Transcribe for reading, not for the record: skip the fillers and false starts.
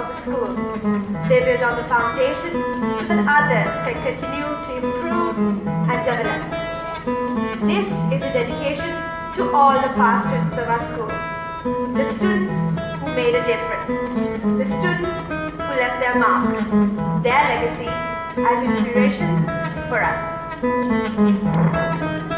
of the school. They build on the foundation so that others can continue to improve and develop. This is a dedication to all the past students of our school, the students who made a difference, the students who left their mark, their legacy as inspiration for us.